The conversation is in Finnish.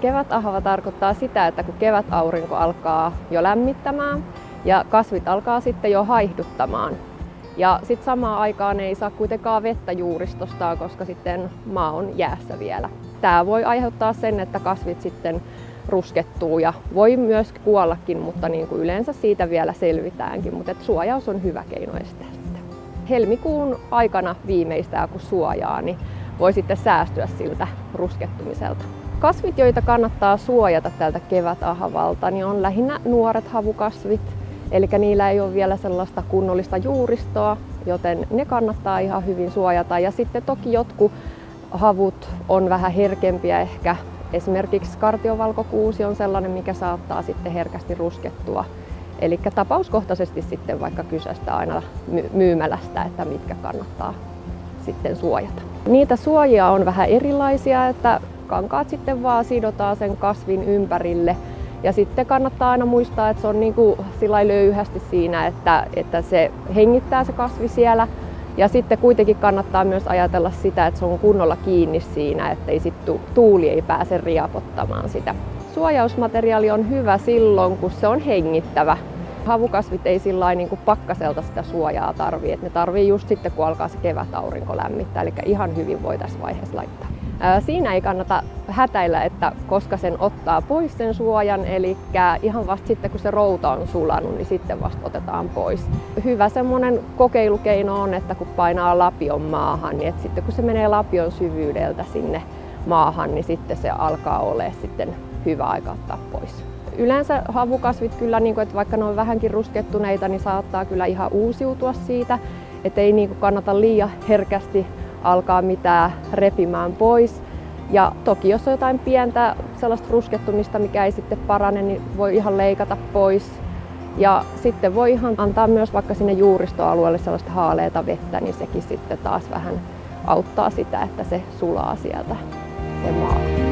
kevätahava tarkoittaa sitä, että kun kevätaurinko alkaa jo lämmittämään ja kasvit alkaa sitten jo haihduttamaan. Ja sitten samaan aikaan ei saa kuitenkaan vettä juuristostaan, koska sitten maa on jäässä vielä. Tämä voi aiheuttaa sen, että kasvit sitten ruskettuu ja voi myös kuollakin, mutta niin kuin yleensä siitä vielä selvitäänkin. Mutta suojaus on hyvä keino estää sitä. Helmikuun aikana viimeistään kun suojaa, niin voi sitten säästyä siltä ruskettumiselta. Kasvit, joita kannattaa suojata tältä kevätahavalta, niin on lähinnä nuoret havukasvit. Eli niillä ei ole vielä sellaista kunnollista juuristoa, joten ne kannattaa ihan hyvin suojata. Ja sitten toki jotkut havut on vähän herkempiä ehkä. Esimerkiksi skartiovalkokuusi on sellainen, mikä saattaa sitten herkästi ruskettua. Eli tapauskohtaisesti sitten vaikka kyseistä aina myymälästä, että mitkä kannattaa sitten suojata. Niitä suojia on vähän erilaisia, että kankaat sitten vaan sidotaan sen kasvin ympärille. Ja sitten kannattaa aina muistaa, että se on niin kuin löyhästi siinä, että se hengittää se kasvi siellä. Ja sitten kuitenkin kannattaa myös ajatella sitä, että se on kunnolla kiinni siinä, ettei sitten tuuli ei pääse riapottamaan sitä. Suojausmateriaali on hyvä silloin, kun se on hengittävä. Havukasvit ei sillä niin kuin pakkaselta sitä suojaa tarvitse. Ne tarvii just sitten, kun alkaa se kevätaurinko lämmittää. Eli ihan hyvin voi tässä vaiheessa laittaa. Siinä ei kannata hätäillä, että koska sen ottaa pois sen suojan, eli ihan vasta sitten kun se routa on sulanut, niin sitten vasta otetaan pois. Hyvä semmoinen kokeilukeino on, että kun painaa lapion maahan, niin että sitten kun se menee lapion syvyydeltä sinne maahan, niin sitten se alkaa olla sitten hyvä aika ottaa pois. Yleensä havukasvit kyllä, että vaikka ne on vähänkin ruskettuneita, niin saattaa kyllä ihan uusiutua siitä, että ei kannata liian herkästi alkaa mitään repimään pois. Ja toki jos on jotain pientä sellaista ruskettumista, mikä ei sitten parane, niin voi ihan leikata pois. Ja sitten voi ihan antaa myös vaikka sinne juuristoalueelle sellaista haaleata vettä, niin sekin sitten taas vähän auttaa sitä, että se sulaa sieltä se maa.